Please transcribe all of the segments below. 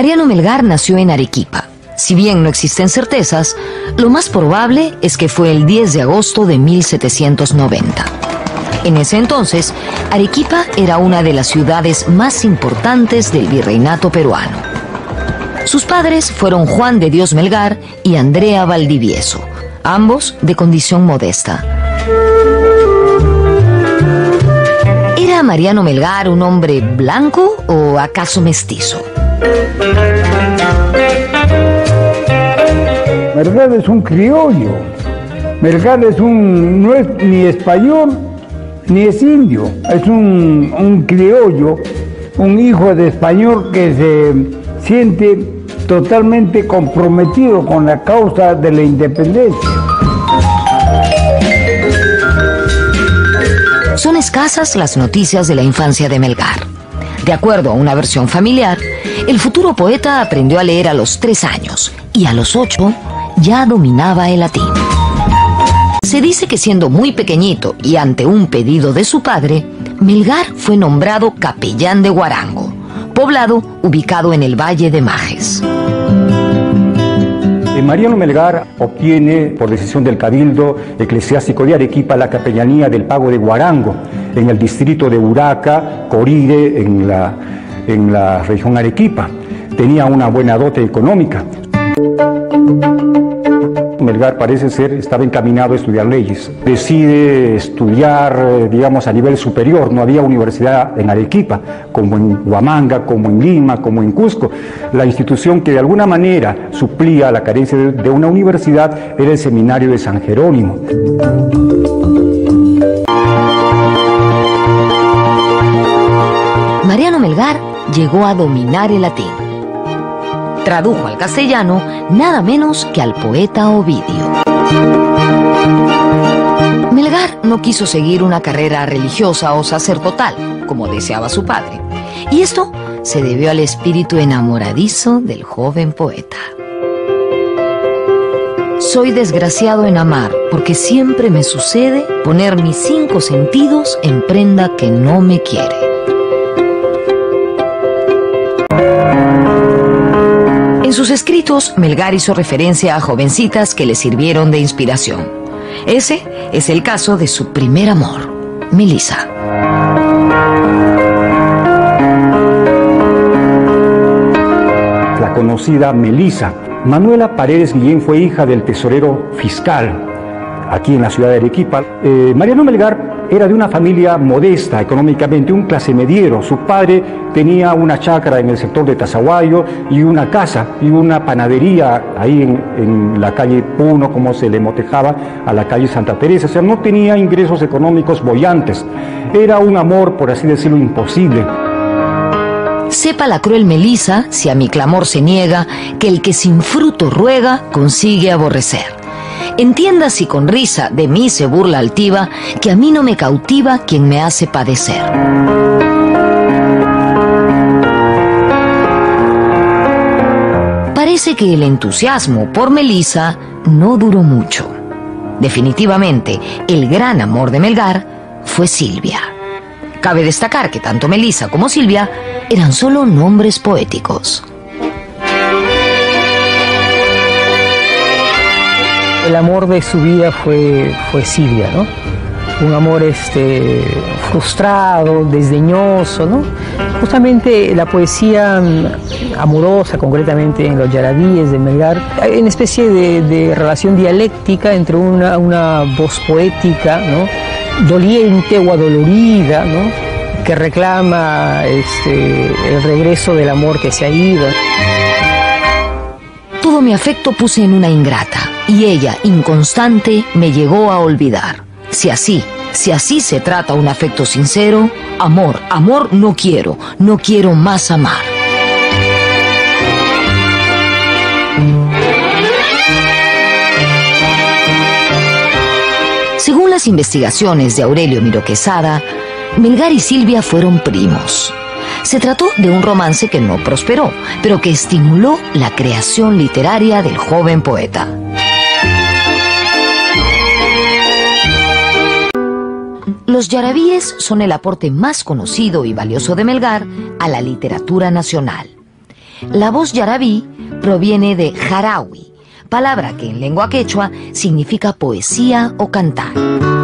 Mariano Melgar nació en Arequipa. Si bien no existen certezas, lo más probable es que fue el 10 de agosto de 1790. En ese entonces, Arequipa era una de las ciudades más importantes del virreinato peruano. Sus padres fueron Juan de Dios Melgar y Andrea Valdivieso, ambos de condición modesta. ¿Era Mariano Melgar un hombre blanco o acaso mestizo? Melgar es un criollo. Melgar no es ni español ni es indio. Es un criollo, un hijo de español que se siente totalmente comprometido con la causa de la independencia. Son escasas las noticias de la infancia de Melgar. De acuerdo a una versión familiar, el futuro poeta aprendió a leer a los 3 años y a los 8 ya dominaba el latín. Se dice que siendo muy pequeñito y ante un pedido de su padre, Melgar fue nombrado capellán de Huarango, poblado ubicado en el Valle de Majes. Mariano Melgar obtiene, por decisión del Cabildo Eclesiástico de Arequipa, la capellanía del Pago de Huarango, en el distrito de Uraca, Corire, en la región Arequipa. Tenía una buena dote económica. Melgar parece ser, estaba encaminado a estudiar leyes. Decide estudiar, digamos, a nivel superior. No había universidad en Arequipa, como en Huamanga, como en Lima, como en Cusco. La institución que de alguna manera suplía la carencia de una universidad era el Seminario de San Jerónimo. Mariano Melgar llegó a dominar el latín. Tradujo al castellano nada menos que al poeta Ovidio. Melgar no quiso seguir una carrera religiosa o sacerdotal, como deseaba su padre, y esto se debió al espíritu enamoradizo del joven poeta. Soy desgraciado en amar, porque siempre me sucede poner mis 5 sentidos en prenda que no me quiere. En sus escritos, Melgar hizo referencia a jovencitas que le sirvieron de inspiración. Ese es el caso de su primer amor, Melisa. La conocida Melisa. Manuela Paredes Guillén fue hija del tesorero fiscal aquí en la ciudad de Arequipa. Mariano Melgar era de una familia modesta económicamente, un clase mediero. Su padre tenía una chacra en el sector de Tazahuayo y una casa y una panadería ahí en la calle Puno, como se le motejaba a la calle Santa Teresa. O sea, no tenía ingresos económicos bollantes. Era un amor, por así decirlo, imposible. Sepa la cruel Melisa, si a mi clamor se niega, que el que sin fruto ruega, consigue aborrecer. Entienda si con risa de mí se burla altiva, que a mí no me cautiva quien me hace padecer. Parece que el entusiasmo por Melisa no duró mucho. Definitivamente, el gran amor de Melgar fue Silvia. Cabe destacar que tanto Melisa como Silvia eran solo nombres poéticos. El amor de su vida fue Silvia, ¿no? Un amor frustrado, desdeñoso, ¿no? Justamente la poesía amorosa, concretamente en los Yarabíes de Melgar, hay una especie de relación dialéctica entre una voz poética, ¿no?, doliente o adolorida, ¿no?, que reclama el regreso del amor que se ha ido. Todo mi afecto puse en una ingrata, y ella, inconstante, me llegó a olvidar. Si así se trata un afecto sincero, amor no quiero más amar. Según las investigaciones de Aurelio Miró Quesada, Melgar y Silvia fueron primos. Se trató de un romance que no prosperó, pero que estimuló la creación literaria del joven poeta. Los Yarabíes son el aporte más conocido y valioso de Melgar a la literatura nacional. La voz yarabí proviene de jarawi, palabra que en lengua quechua significa poesía o cantar.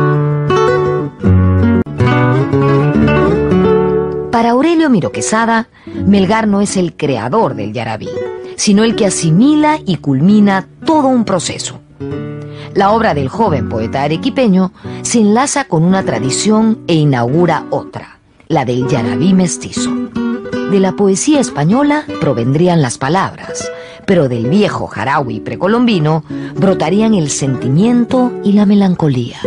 Para Aurelio Miró Quesada, Melgar no es el creador del yarabí, sino el que asimila y culmina todo un proceso. La obra del joven poeta arequipeño se enlaza con una tradición e inaugura otra, la del yarabí mestizo. De la poesía española provendrían las palabras, pero del viejo jarawi precolombino brotarían el sentimiento y la melancolía.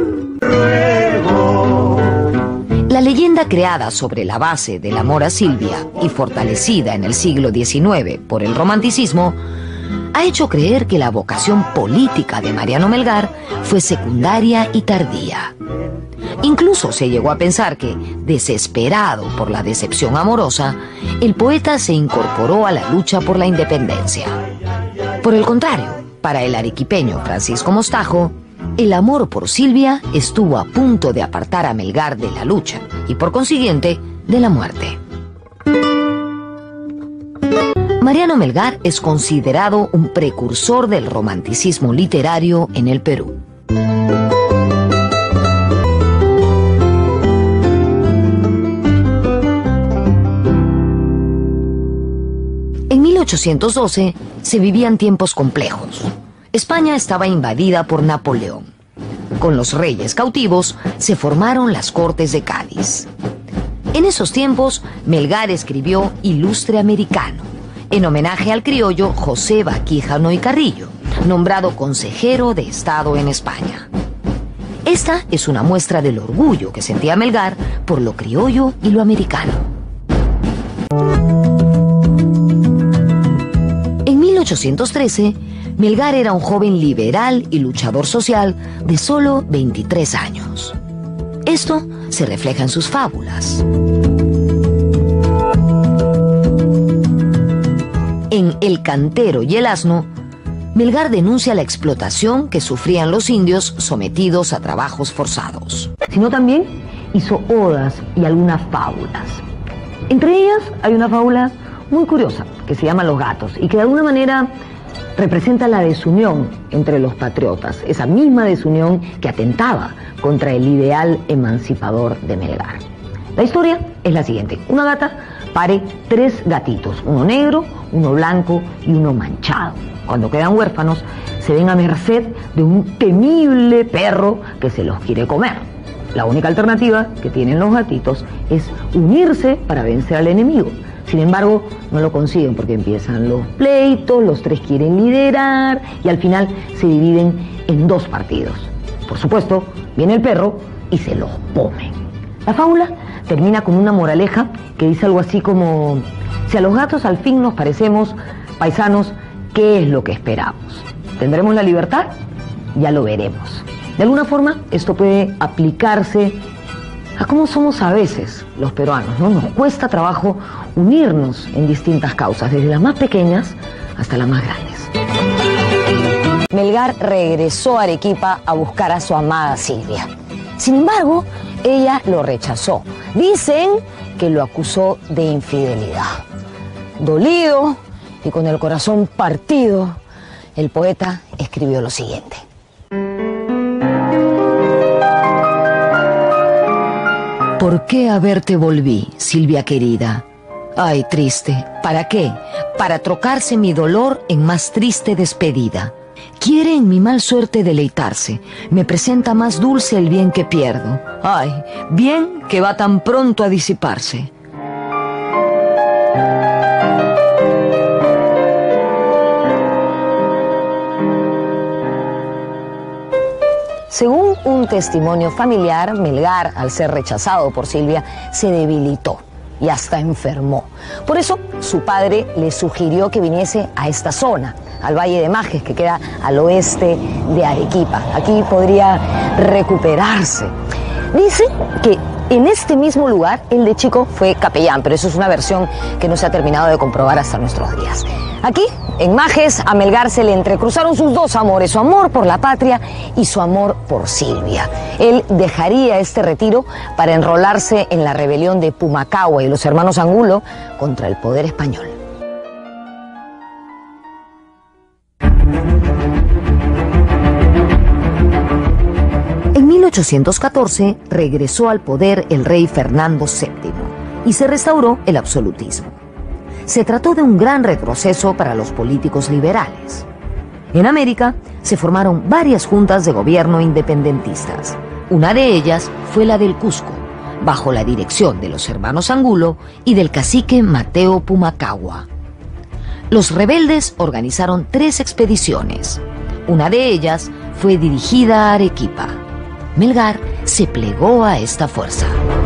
La leyenda creada sobre la base del amor a Silvia y fortalecida en el siglo XIX por el romanticismo ha hecho creer que la vocación política de Mariano Melgar fue secundaria y tardía. Incluso se llegó a pensar que, desesperado por la decepción amorosa, el poeta se incorporó a la lucha por la independencia. Por el contrario, para el arequipeño Francisco Mostajo, el amor por Silvia estuvo a punto de apartar a Melgar de la lucha y, por consiguiente, de la muerte. Mariano Melgar es considerado un precursor del romanticismo literario en el Perú. En 1812 se vivían tiempos complejos. España estaba invadida por Napoleón. Con los reyes cautivos se formaron las Cortes de Cádiz. En esos tiempos, Melgar escribió Ilustre Americano, en homenaje al criollo José Baquíjano y Carrillo, nombrado consejero de Estado en España. Esta es una muestra del orgullo que sentía Melgar por lo criollo y lo americano. En 1813, Melgar era un joven liberal y luchador social de solo 23 años. Esto se refleja en sus fábulas. En El cantero y el asno, Melgar denuncia la explotación que sufrían los indios sometidos a trabajos forzados. Sino también hizo odas y algunas fábulas. Entre ellas hay una fábula muy curiosa que se llama Los gatos y que de alguna manera representa la desunión entre los patriotas, esa misma desunión que atentaba contra el ideal emancipador de Melgar. La historia es la siguiente: una gata pare 3 gatitos, uno negro, uno blanco y uno manchado. Cuando quedan huérfanos, se ven a merced de un temible perro que se los quiere comer. La única alternativa que tienen los gatitos es unirse para vencer al enemigo. Sin embargo, no lo consiguen porque empiezan los pleitos, los 3 quieren liderar y al final se dividen en 2 partidos. Por supuesto, viene el perro y se los come. La fábula termina con una moraleja que dice algo así como: si a los gatos al fin nos parecemos, paisanos, ¿qué es lo que esperamos? ¿Tendremos la libertad? Ya lo veremos. De alguna forma, esto puede aplicarse a cómo somos a veces los peruanos, ¿no? Nos cuesta trabajo unirnos en distintas causas, desde las más pequeñas hasta las más grandes. Melgar regresó a Arequipa a buscar a su amada Silvia. Sin embargo, ella lo rechazó. Dicen que lo acusó de infidelidad. Dolido y con el corazón partido, el poeta escribió lo siguiente: ¿por qué a verte volví, Silvia querida? Ay, triste, ¿para qué? Para trocarse mi dolor en más triste despedida. Quiere en mi mal suerte deleitarse, me presenta más dulce el bien que pierdo. Ay, bien que va tan pronto a disiparse. Según un testimonio familiar, Melgar, al ser rechazado por Silvia, se debilitó y hasta enfermó. Por eso, su padre le sugirió que viniese a esta zona, al Valle de Majes, que queda al oeste de Arequipa. Aquí podría recuperarse. Dicen que en este mismo lugar, él de chico fue capellán, pero eso es una versión que no se ha terminado de comprobar hasta nuestros días. Aquí, en Majes, a Melgar se le entrecruzaron sus 2 amores, su amor por la patria y su amor por Silvia. Él dejaría este retiro para enrolarse en la rebelión de Pumacahua y los hermanos Angulo contra el poder español. 1814 regresó al poder el rey Fernando VII y se restauró el absolutismo. Se trató de un gran retroceso para los políticos liberales. En América se formaron varias juntas de gobierno independentistas. Una de ellas fue la del Cusco, bajo la dirección de los hermanos Angulo y del cacique Mateo Pumacahua. Los rebeldes organizaron 3 expediciones. Una de ellas fue dirigida a Arequipa. Melgar se plegó a esta fuerza.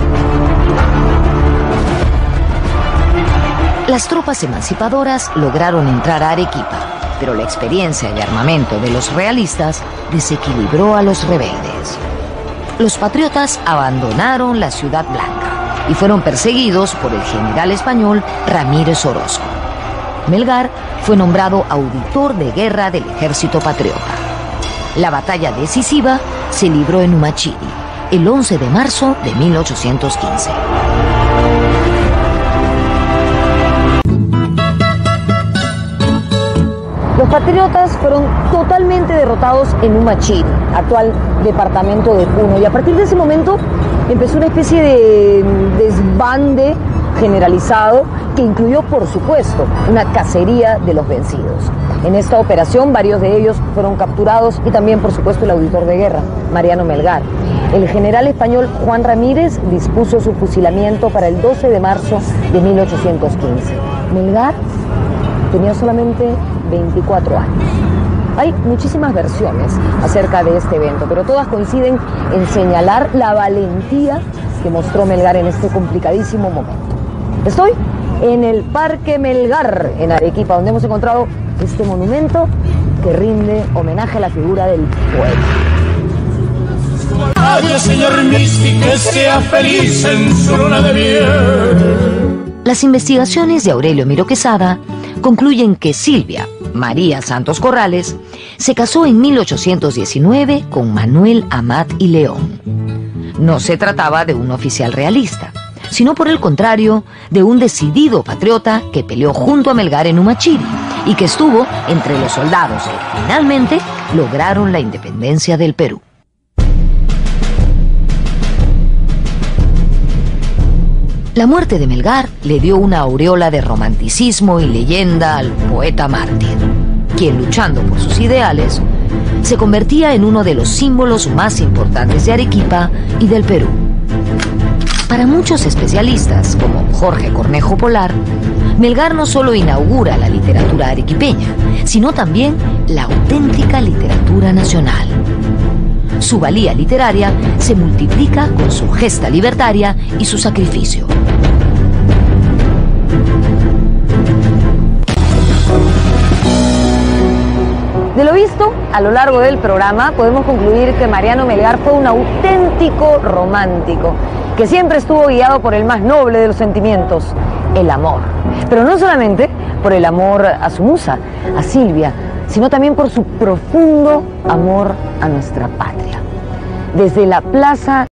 Las tropas emancipadoras lograron entrar a Arequipa, pero la experiencia y armamento de los realistas desequilibró a los rebeldes. Los patriotas abandonaron la Ciudad Blanca y fueron perseguidos por el general español Ramírez Orozco. Melgar fue nombrado auditor de guerra del ejército patriota. La batalla decisiva se libró en Humachiri, el 11 de marzo de 1815. Los patriotas fueron totalmente derrotados en Humachiri, actual departamento de Puno, y a partir de ese momento empezó una especie de desbande generalizado que incluyó, por supuesto, una cacería de los vencidos. En esta operación varios de ellos fueron capturados y también, por supuesto, el auditor de guerra, Mariano Melgar. El general español Juan Ramírez dispuso su fusilamiento para el 12 de marzo de 1815. Melgar tenía solamente 24 años. Hay muchísimas versiones acerca de este evento, pero todas coinciden en señalar la valentía que mostró Melgar en este complicadísimo momento. Estoy en el Parque Melgar, en Arequipa, donde hemos encontrado este monumento que rinde homenaje a la figura del poeta. Vaya, señor Misty, que sea feliz en su luna de miel. Las investigaciones de Aurelio Miro Quesada concluyen que Silvia María Santos Corrales se casó en 1819 con Manuel Amat y León. No se trataba de un oficial realista, sino por el contrario, de un decidido patriota que peleó junto a Melgar en Humachiri y que estuvo entre los soldados que finalmente lograron la independencia del Perú. La muerte de Melgar le dio una aureola de romanticismo y leyenda al poeta mártir, quien, luchando por sus ideales, se convertía en uno de los símbolos más importantes de Arequipa y del Perú. Para muchos especialistas, como Jorge Cornejo Polar, Melgar no solo inaugura la literatura arequipeña, sino también la auténtica literatura nacional. Su valía literaria se multiplica con su gesta libertaria y su sacrificio. De lo visto a lo largo del programa, podemos concluir que Mariano Melgar fue un auténtico romántico, que siempre estuvo guiado por el más noble de los sentimientos, el amor. Pero no solamente por el amor a su musa, a Silvia, sino también por su profundo amor a nuestra patria. Desde la plaza